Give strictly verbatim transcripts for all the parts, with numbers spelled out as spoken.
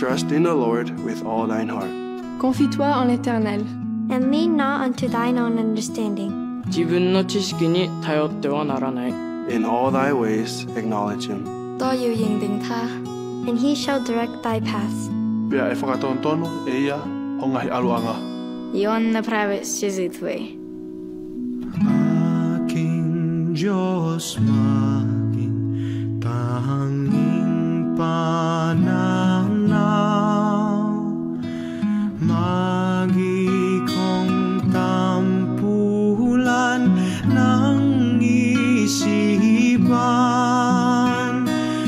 Trust in the Lord with all thine heart. Confie-toi en l'Éternel. And lean not unto thine own understanding. 自分の知識に頼ってはならない。 In all thy ways acknowledge him. 都要認定他， And he shall direct thy paths. Pea e whakatono e ia hongahi aluanga. I on направить через твой. Aking Diyos maging tanging pananaw, magikong tampulan ng isipan,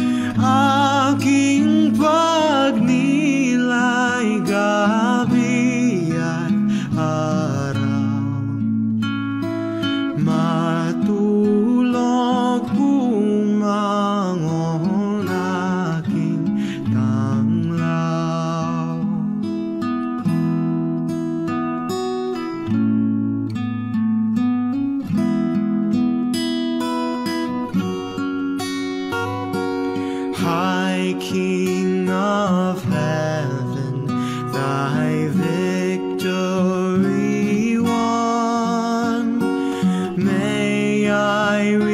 aking pagnilay gabi at araw, matulog bumangon aking tanglaw. High King of heaven, thy victory won, may I